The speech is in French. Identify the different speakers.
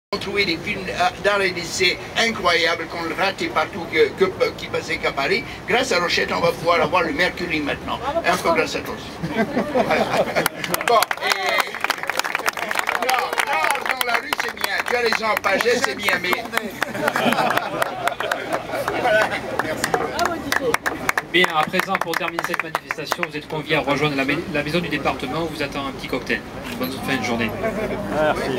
Speaker 1: Trouver des films dans les lycées incroyables qu'on ne ratait partout qui passaient qu'à Paris. Grâce à Rochette, on va pouvoir avoir le Mercury maintenant. Un peu grâce à tous. Voilà. Bon, non, dans la rue c'est bien. Tu as raison, Pagès c'est bien, mais...
Speaker 2: Bien, à présent, pour terminer cette manifestation, vous êtes conviés à rejoindre la maison du département où vous attend un petit cocktail. Bonne fin de journée. Merci.